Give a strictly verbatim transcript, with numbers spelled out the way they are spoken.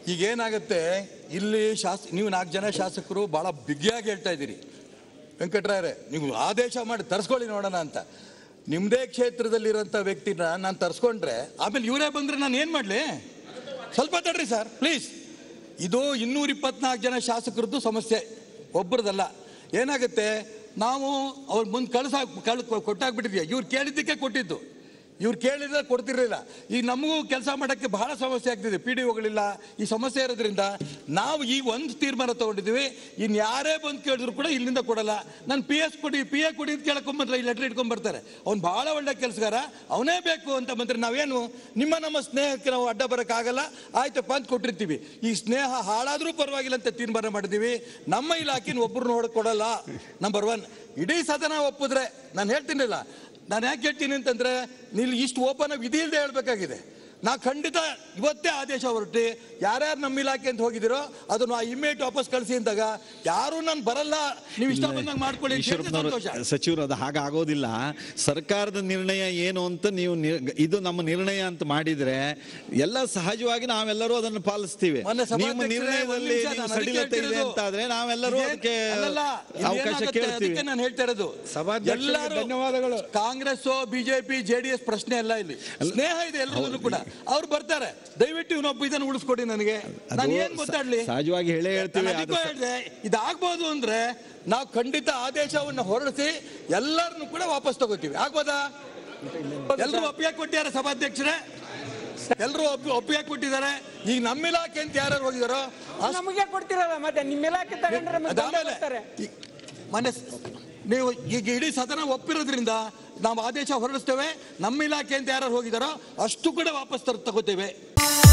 ಈಗೇನಾಗುತ್ತೆ ಇಲ್ಲಿ ಶಾಸ ನೀವು ನಾಲ್ಕು ಜನ ಶಾಸಕರು ಭಾಳ ಬಿಗಿಯಾಗಿ ಹೇಳ್ತಾ ಇದ್ದೀರಿ. ವೆಂಕಟರಾಯರೇ, ನೀವು ಆದೇಶ ಮಾಡಿ ತರಿಸ್ಕೊಳ್ಳಿ ನೋಡೋಣ ಅಂತ. ನಿಮ್ಮದೇ ಕ್ಷೇತ್ರದಲ್ಲಿರೋಂಥ ವ್ಯಕ್ತಿನ ನಾನು ತರಿಸ್ಕೊಂಡ್ರೆ ಆಮೇಲೆ ಇವರೇ ಬಂದರೆ ನಾನು ಏನು ಮಾಡಲಿ? ಸ್ವಲ್ಪ ತಡ್ರಿ ಸರ್ ಪ್ಲೀಸ್. ಇದು ಇನ್ನೂರ ಇಪ್ಪತ್ನಾಲ್ಕು ಜನ ಶಾಸಕರದ್ದು ಸಮಸ್ಯೆ, ಒಬ್ಬರದಲ್ಲ. ಏನಾಗುತ್ತೆ, ನಾವು ಅವ್ರ ಮುಂದೆ ಕಳ್ಸ ಕಳ್ ಕೊಟ್ಟಾಕ್ಬಿಟ್ಟಿದ್ವಿ. ಇವ್ರು ಕೇಳಿದ್ದಕ್ಕೆ ಕೊಟ್ಟಿದ್ದು, ಇವ್ರು ಕೇಳಿದ್ರೆ ಕೊಡ್ತಿರ್ಲಿಲ್ಲ. ಈಗ ನಮಗೂ ಕೆಲಸ ಮಾಡೋಕ್ಕೆ ಬಹಳ ಸಮಸ್ಯೆ ಆಗ್ತಿದೆ. ಪಿ ಡಿ ಒಗಳಿಲ್ಲ, ಈ ಸಮಸ್ಯೆ ಇರೋದ್ರಿಂದ ನಾವು ಈ ಒಂದು ತೀರ್ಮಾನ ತೊಗೊಂಡಿದ್ದೀವಿ. ಇನ್ನು ಯಾರೇ ಬಂದು ಕೇಳಿದ್ರು ಕೂಡ ಇಲ್ಲಿಂದ ಕೊಡಲ್ಲ. ನಾನು ಪಿ ಎಸ್ ಕೊಡಿ ಪಿ ಎ ಕೊಡಿ ಅಂತ ಕೇಳ್ಕೊಂಬಂದ್ರೆ ಈ ಲೆಟ್ರ್ ಇಟ್ಕೊಂಡ್ಬರ್ತಾರೆ. ಅವ್ನು ಭಾಳ ಒಳ್ಳೆ ಕೆಲಸಗಾರ, ಅವನೇ ಬೇಕು ಅಂತ ಬಂದರೆ ನಾವೇನು ನಿಮ್ಮ ನಮ್ಮ ಸ್ನೇಹಕ್ಕೆ ನಾವು ಅಡ್ಡ ಬರೋಕ್ಕಾಗಲ್ಲ, ಆಯ್ತಪ್ಪ ಅಂತ ಕೊಟ್ಟಿರ್ತೀವಿ. ಈ ಸ್ನೇಹ ಹಾಳಾದರೂ ಪರವಾಗಿಲ್ಲ ಅಂತ ತೀರ್ಮಾನ ಮಾಡಿದ್ದೀವಿ. ನಮ್ಮ ಇಲಾಖೆನ ಒಬ್ಬರು ನೋಡಕ್ಕೆ ಕೊಡಲ್ಲ. Number one. ಇಡೀ ಸದನ ಒಪ್ಪಿದ್ರೆ, ನಾನು ಹೇಳ್ತೀನಿಲ್ಲ, ನಾನು ಯಾಕೆ ಹೇಳ್ತೀನಿ ಅಂತಂದರೆ, ನೀವು ಇಷ್ಟು ಓಪನ್ ವಿಧಿ ಇಲ್ಲದೆ ಹೇಳ್ಬೇಕಾಗಿದೆ. ನಾ ಖಂಡಿತ ಇವತ್ತೇ ಆದೇಶ ಹೊರಟಿ ಯಾರ್ಯಾರು ನಮ್ಮ ಇಲಾಖೆ ಅಂತ ಹೋಗಿದ್ದೀರೋ ಅದನ್ನು ಆ ಇಮೇಟ್ ವಾಪಸ್ ಕಳಿಸಿ ಅಂದಾಗ ಯಾರು ನಾನು ಬರಲ್ಲ, ನೀವು ಇಷ್ಟ ಬಂದಾಗ ಮಾಡ್ಕೊಳ್ಳಿ. ಸಚಿವರು ಅದು ಹಾಗಾಗೋದಿಲ್ಲ. ಸರ್ಕಾರದ ನಿರ್ಣಯ ಏನು ಅಂತ ನೀವು ಇದು ನಮ್ಮ ನಿರ್ಣಯ ಅಂತ ಮಾಡಿದ್ರೆ ಎಲ್ಲ ಸಹಜವಾಗಿ ನಾವೆಲ್ಲರೂ ಅದನ್ನು ಪಾಲಿಸ್ತೀವಿ. ನಿಮ್ಮ ನಿರ್ಣಯದಲ್ಲಿ ಸಡಿಲತೆ ಇದೆ ಅಂತಾದ್ರೆ ನಾವೆಲ್ಲರೂ ಅದಕ್ಕೆ ಅವಕಾಶ ಕೇಳ್ತೀವಿ. ನಾನು ಹೇಳ್ತಾ ಇರೋದು ಎಲ್ಲರೂ ಧನ್ಯವಾದಗಳು. ಕಾಂಗ್ರೆಸ್ ಬಿಜೆಪಿ ಜೆಡಿಎಸ್ ಪ್ರಶ್ನೆ ಅಲ್ಲ, ಇಲ್ಲಿ ಸ್ನೇಹ ಇದೆ ಎಲ್ಲರಲ್ಲೂ ಕೂಡ. ಅವ್ರು ಬರ್ತಾರೆ, ದಯವಿಟ್ಟು ಇವನೊಬ್ಬ ಇದನ್ನು ಉಳಿಸ್ಕೊಡಿ ನನಗೆ, ನಾನು ಏನ್ ಗೊತ್ತಾಡ್ಲಿ. ಸಹಜವಾಗಿ ಹೇಳೇ ಹೇಳ್ತೀವಿ. ಹೇಳಿದೆ ಇದಾಗ್ಬೋದು ಅಂದ್ರೆ ನಾವು ಖಂಡಿತ ಆದೇಶವನ್ನು ಹೊರಡಿಸಿ ಎಲ್ಲರನ್ನು ಕೂಡ ವಾಪಸ್ ತಗೋತೀವಿ. ಆಗ್ಬೋದಾ? ಎಲ್ಲರೂ ಒಪ್ಪಿಗೆ ಕೊಟ್ಟಿದ್ದಾರೆ ಸಭಾಧ್ಯಕ್ಷರೇ, ಎಲ್ಲರೂ ಒಪ್ಪಿ ಒಪ್ಪಿಗೆ ಕೊಟ್ಟಿದ್ದಾರೆ. ಈಗ ನಮ್ಮ ಇಲಾಖೆ ಅಂತ ಯಾರು ಹೋಗಿದಾರೋ ನಮಗೆ ಕೊಡ್ತಿರಲ್ಲ, ಮತ್ತೆ ನಿಮ್ಮ ಇಲಾಖೆ ತಗೊಂಡ್ರೆ ಮನೆ ನೀವು ಈಗ ಇಡೀ ಸದನ ಒಪ್ಪಿರೋದ್ರಿಂದ ನಾವು ಆದೇಶ ಹೊರಡಿಸ್ತೇವೆ. ನಮ್ಮ ಇಲಾಖೆ ಅಂತ ಯಾರು ಹೋಗಿದಾರೋ ಅಷ್ಟು ಕೂಡ ವಾಪಸ್ ತಗೋತೇವೆ.